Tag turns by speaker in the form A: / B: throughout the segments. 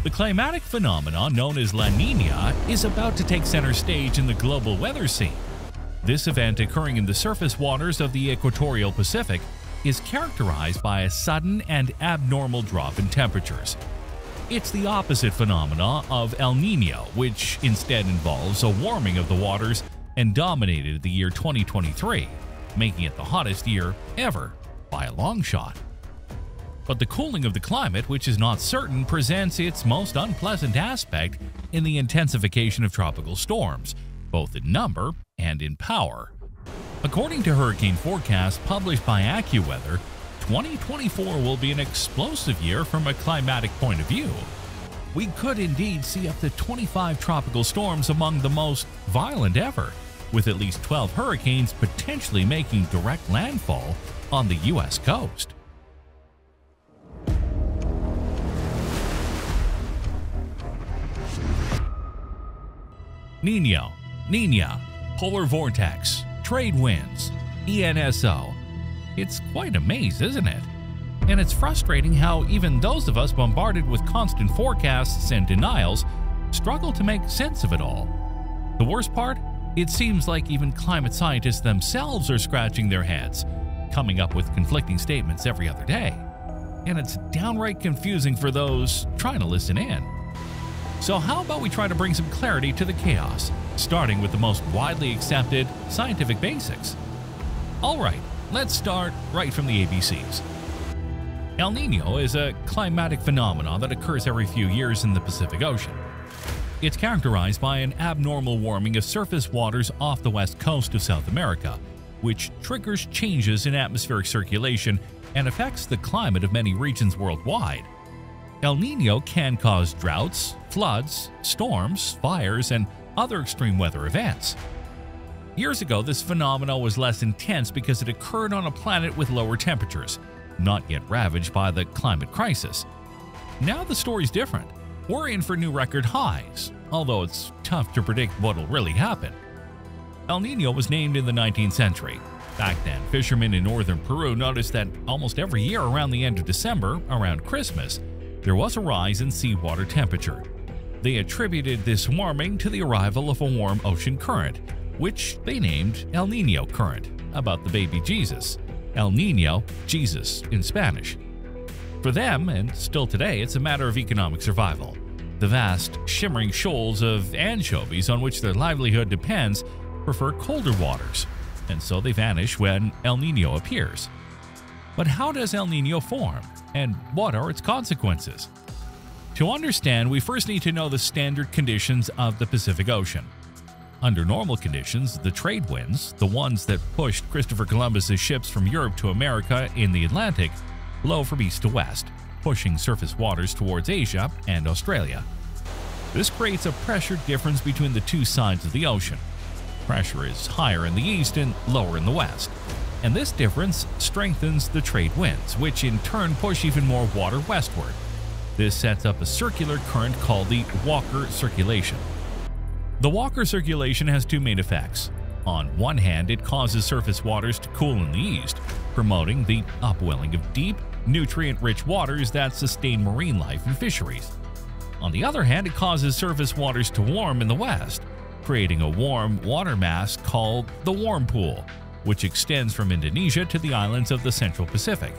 A: The climatic phenomenon known as La Niña is about to take center stage in the global weather scene. This event, occurring in the surface waters of the Equatorial Pacific, is characterized by a sudden and abnormal drop in temperatures. It's the opposite phenomena of El Niño, which instead involves a warming of the waters and dominated the year 2023, making it the hottest year ever by a long shot. But the cooling of the climate, which is not certain, presents its most unpleasant aspect in the intensification of tropical storms, both in number and in power. According to hurricane forecasts published by AccuWeather, 2024 will be an explosive year from a climatic point of view. We could indeed see up to 25 tropical storms, among the most violent ever, with at least 12 hurricanes potentially making direct landfall on the U.S. coast. Niño, Niña, polar vortex, trade winds, ENSO. It's quite a maze, isn't it? And it's frustrating how even those of us bombarded with constant forecasts and denials struggle to make sense of it all. The worst part? It seems like even climate scientists themselves are scratching their heads, coming up with conflicting statements every other day. And it's downright confusing for those trying to listen in. So how about we try to bring some clarity to the chaos, starting with the most widely accepted scientific basics? Alright, let's start right from the ABCs. El Niño is a climatic phenomenon that occurs every few years in the Pacific Ocean. It's characterized by an abnormal warming of surface waters off the west coast of South America, which triggers changes in atmospheric circulation and affects the climate of many regions worldwide. El Niño can cause droughts, floods, storms, fires, and other extreme weather events. Years ago, this phenomenon was less intense because it occurred on a planet with lower temperatures, not yet ravaged by the climate crisis. Now the story's different. We're in for new record highs, although it's tough to predict what'll really happen. El Niño was named in the 19th century. Back then, fishermen in northern Peru noticed that almost every year around the end of December, around Christmas, there was a rise in seawater temperature. They attributed this warming to the arrival of a warm ocean current, which they named El Niño current, about the baby Jesus. El Niño, Jesus in Spanish. For them, and still today, it's a matter of economic survival. The vast, shimmering shoals of anchovies on which their livelihood depends prefer colder waters, and so they vanish when El Niño appears. But how does El Niño form, and what are its consequences? To understand, we first need to know the standard conditions of the Pacific Ocean. Under normal conditions, the trade winds, the ones that pushed Christopher Columbus's ships from Europe to America in the Atlantic, blow from east to west, pushing surface waters towards Asia and Australia. This creates a pressure difference between the two sides of the ocean. Pressure is higher in the east and lower in the west, and this difference strengthens the trade winds, which in turn push even more water westward. This sets up a circular current called the Walker circulation. The Walker circulation has two main effects. On one hand, it causes surface waters to cool in the east, promoting the upwelling of deep, nutrient-rich waters that sustain marine life and fisheries. On the other hand, it causes surface waters to warm in the west, creating a warm water mass called the warm pool, which extends from Indonesia to the islands of the Central Pacific.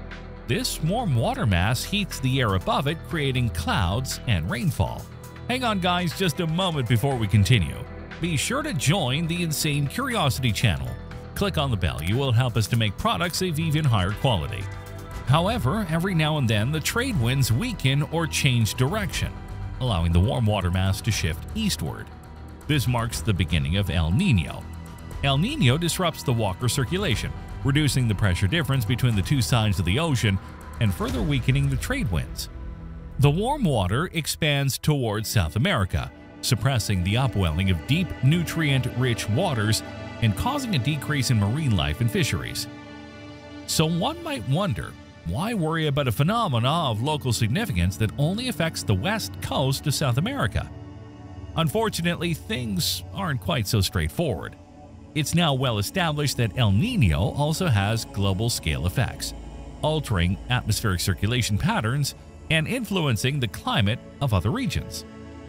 A: This warm water mass heats the air above it, creating clouds and rainfall. Hang on guys, just a moment before we continue. Be sure to join the Insane Curiosity channel. Click on the bell, you will help us to make products of even higher quality. However, every now and then the trade winds weaken or change direction, allowing the warm water mass to shift eastward. This marks the beginning of El Niño. El Niño disrupts the Walker circulation, reducing the pressure difference between the two sides of the ocean and further weakening the trade winds. The warm water expands towards South America, suppressing the upwelling of deep, nutrient-rich waters and causing a decrease in marine life and fisheries. So one might wonder, why worry about a phenomenon of local significance that only affects the west coast of South America? Unfortunately, things aren't quite so straightforward. It's now well established that El Niño also has global scale effects, altering atmospheric circulation patterns and influencing the climate of other regions.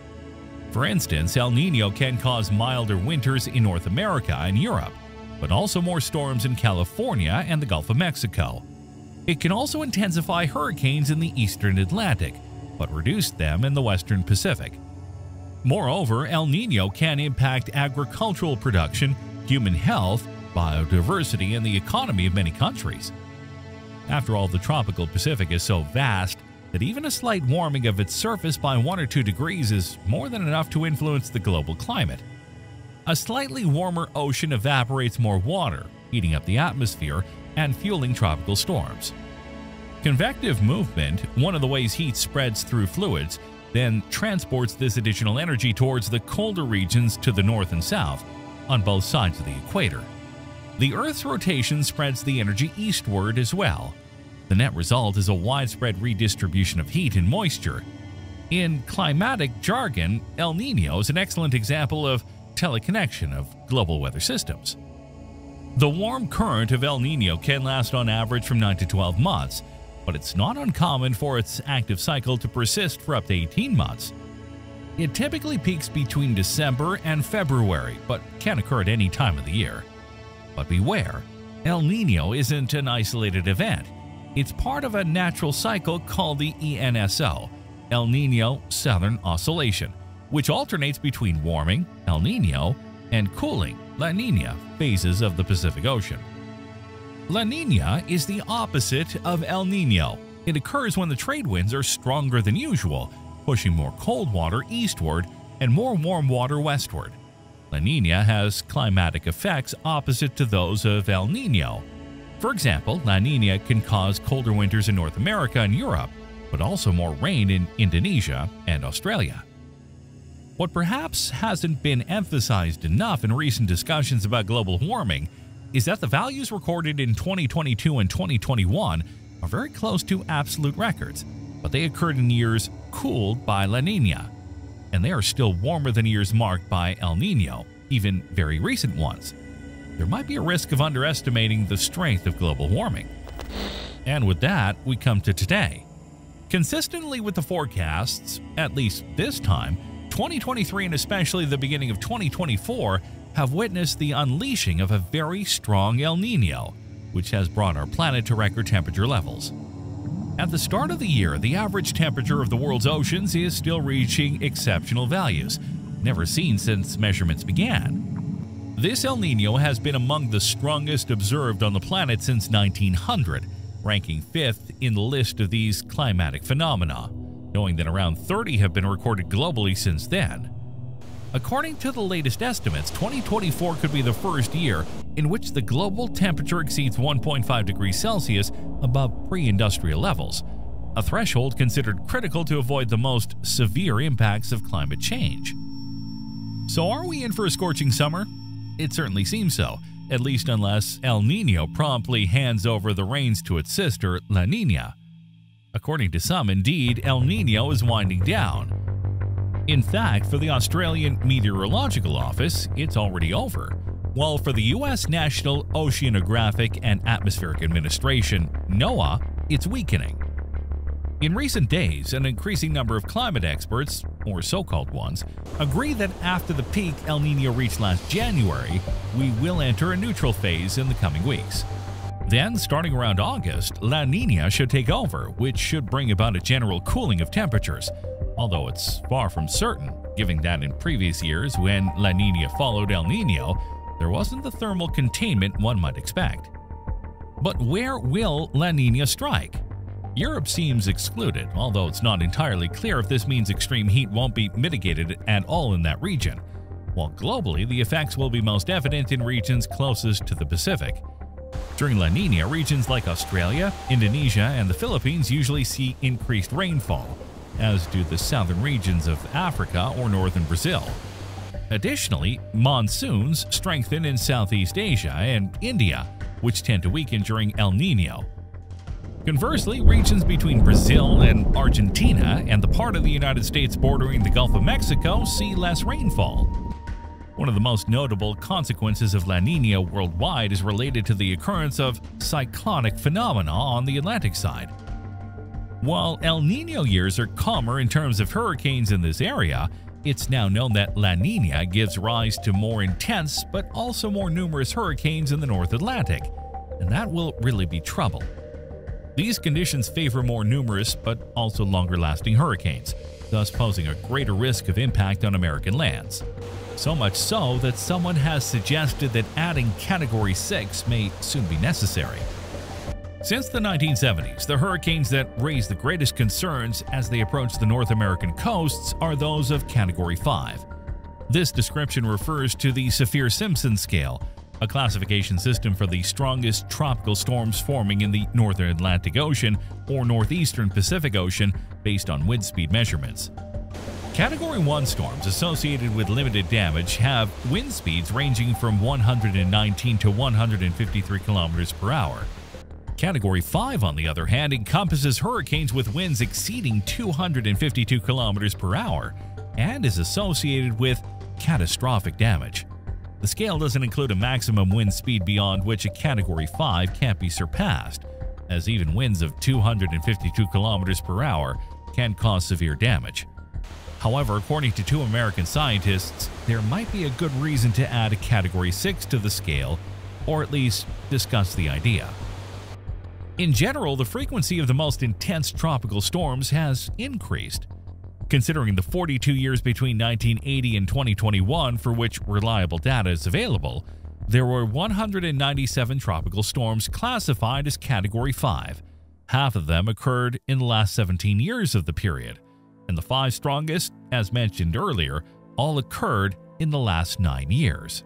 A: For instance, El Niño can cause milder winters in North America and Europe, but also more storms in California and the Gulf of Mexico. It can also intensify hurricanes in the eastern Atlantic, but reduce them in the western Pacific. Moreover, El Niño can impact agricultural production, human health, biodiversity, and the economy of many countries. After all, the tropical Pacific is so vast that even a slight warming of its surface by 1 or 2 degrees is more than enough to influence the global climate. A slightly warmer ocean evaporates more water, heating up the atmosphere and fueling tropical storms. Convective movement, one of the ways heat spreads through fluids, then transports this additional energy towards the colder regions to the north and south, on both sides of the equator. The Earth's rotation spreads the energy eastward as well. The net result is a widespread redistribution of heat and moisture. In climatic jargon, El Niño is an excellent example of teleconnection of global weather systems. The warm current of El Niño can last on average from 9 to 12 months, but it's not uncommon for its active cycle to persist for up to 18 months. It typically peaks between December and February, but can occur at any time of the year. But beware, El Niño isn't an isolated event. It's part of a natural cycle called the ENSO, El Niño Southern Oscillation, which alternates between warming, El Niño, and cooling, La Niña, phases of the Pacific Ocean. La Niña is the opposite of El Niño. It occurs when the trade winds are stronger than usual, pushing more cold water eastward and more warm water westward. La Niña has climatic effects opposite to those of El Niño. For example, La Niña can cause colder winters in North America and Europe, but also more rain in Indonesia and Australia. What perhaps hasn't been emphasized enough in recent discussions about global warming is that the values recorded in 2022 and 2021 are very close to absolute records, but they occurred in years cooled by La Niña, and they are still warmer than years marked by El Niño, even very recent ones. There might be a risk of underestimating the strength of global warming. And with that, we come to today. Consistently with the forecasts, at least this time, 2023 and especially the beginning of 2024 have witnessed the unleashing of a very strong El Niño, which has brought our planet to record temperature levels. At the start of the year, the average temperature of the world's oceans is still reaching exceptional values, never seen since measurements began. This El Niño has been among the strongest observed on the planet since 1900, ranking 5th in the list of these climatic phenomena, knowing that around 30 have been recorded globally since then. According to the latest estimates, 2024 could be the first year in which the global temperature exceeds 1.5 degrees Celsius above pre-industrial levels, a threshold considered critical to avoid the most severe impacts of climate change. So are we in for a scorching summer? It certainly seems so, at least unless El Niño promptly hands over the reins to its sister, La Niña. According to some, indeed, El Niño is winding down. In fact, for the Australian Meteorological Office, it's already over, while for the U.S. National Oceanographic and Atmospheric Administration, NOAA, it's weakening. In recent days, an increasing number of climate experts, or so-called ones, agree that after the peak El Niño reached last January, we will enter a neutral phase in the coming weeks. Then, starting around August, La Niña should take over, which should bring about a general cooling of temperatures, although it's far from certain, given that in previous years when La Niña followed El Niño, there wasn't the thermal containment one might expect. But where will La Niña strike? Europe seems excluded, although it's not entirely clear if this means extreme heat won't be mitigated at all in that region, while globally the effects will be most evident in regions closest to the Pacific. During La Niña, regions like Australia, Indonesia, and the Philippines usually see increased rainfall, as do the southern regions of Africa or northern Brazil. Additionally, monsoons strengthen in Southeast Asia and India, which tend to weaken during El Niño. Conversely, regions between Brazil and Argentina and the part of the United States bordering the Gulf of Mexico see less rainfall. One of the most notable consequences of La Niña worldwide is related to the occurrence of cyclonic phenomena on the Atlantic side. While El Niño years are calmer in terms of hurricanes in this area, it's now known that La Niña gives rise to more intense but also more numerous hurricanes in the North Atlantic, and that will really be trouble. These conditions favor more numerous but also longer-lasting hurricanes, thus posing a greater risk of impact on American lands. So much so that someone has suggested that adding Category 6 may soon be necessary. Since the 1970s, the hurricanes that raise the greatest concerns as they approach the North American coasts are those of Category 5. This description refers to the Saffir-Simpson scale, a classification system for the strongest tropical storms forming in the Northern Atlantic Ocean or Northeastern Pacific Ocean based on wind speed measurements. Category 1 storms associated with limited damage have wind speeds ranging from 119 to 153 km per hour. Category 5, on the other hand, encompasses hurricanes with winds exceeding 252 km per hour and is associated with catastrophic damage. The scale doesn't include a maximum wind speed beyond which a Category 5 can't be surpassed, as even winds of 252 km per hour can cause severe damage. However, according to two American scientists, there might be a good reason to add a Category 6 to the scale, or at least discuss the idea. In general, the frequency of the most intense tropical storms has increased. Considering the 42 years between 1980 and 2021 for which reliable data is available, there were 197 tropical storms classified as Category 5. Half of them occurred in the last 17 years of the period, and the 5 strongest, as mentioned earlier, all occurred in the last 9 years.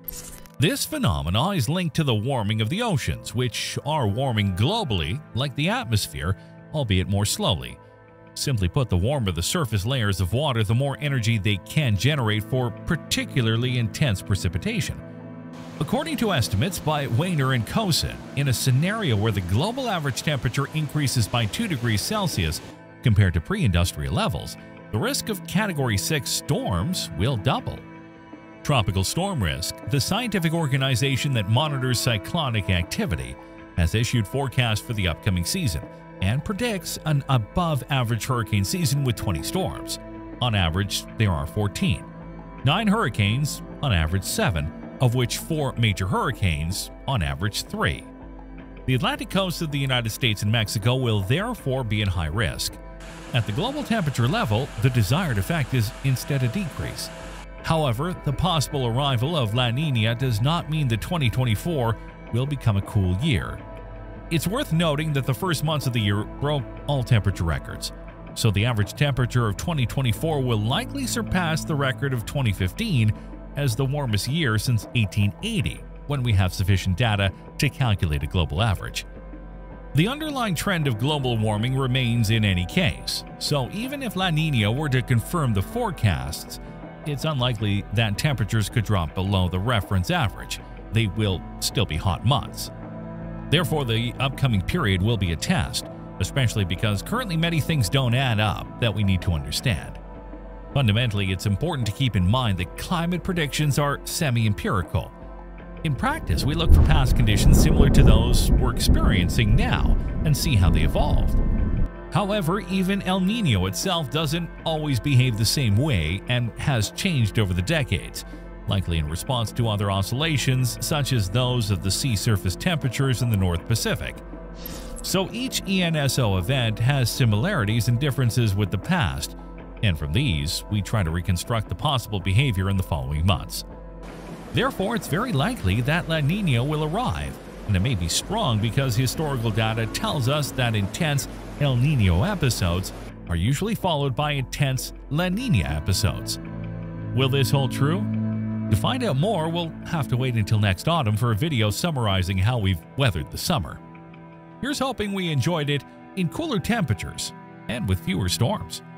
A: This phenomenon is linked to the warming of the oceans, which are warming globally like the atmosphere, albeit more slowly. Simply put, the warmer the surface layers of water, the more energy they can generate for particularly intense precipitation. According to estimates by Weiner and Cosin, in a scenario where the global average temperature increases by 2 degrees Celsius compared to pre-industrial levels, the risk of Category 6 storms will double. Tropical Storm Risk, the scientific organization that monitors cyclonic activity, has issued forecasts for the upcoming season and predicts an above-average hurricane season with 20 storms. On average, there are 14. 9 hurricanes, on average 7, of which 4 major hurricanes, on average 3. The Atlantic coast of the United States and Mexico will therefore be in high risk. At the global temperature level, the desired effect is instead a decrease. However, the possible arrival of La Niña does not mean that 2024 will become a cool year. It's worth noting that the first months of the year broke all temperature records, so the average temperature of 2024 will likely surpass the record of 2015 as the warmest year since 1880, when we have sufficient data to calculate a global average. The underlying trend of global warming remains in any case, so even if La Niña were to confirm the forecasts, it's unlikely that temperatures could drop below the reference average. They will still be hot months. Therefore, the upcoming period will be a test, especially because currently many things don't add up that we need to understand. Fundamentally, it's important to keep in mind that climate predictions are semi-empirical. In practice, we look for past conditions similar to those we're experiencing now and see how they evolved. However, even El Niño itself doesn't always behave the same way and has changed over the decades, likely in response to other oscillations such as those of the sea surface temperatures in the North Pacific. So each ENSO event has similarities and differences with the past, and from these, we try to reconstruct the possible behavior in the following months. Therefore, it's very likely that La Niña will arrive, and it may be strong because historical data tells us that intense El Niño episodes are usually followed by intense La Niña episodes. Will this hold true? To find out more, we'll have to wait until next autumn for a video summarizing how we've weathered the summer. Here's hoping we enjoyed it in cooler temperatures and with fewer storms.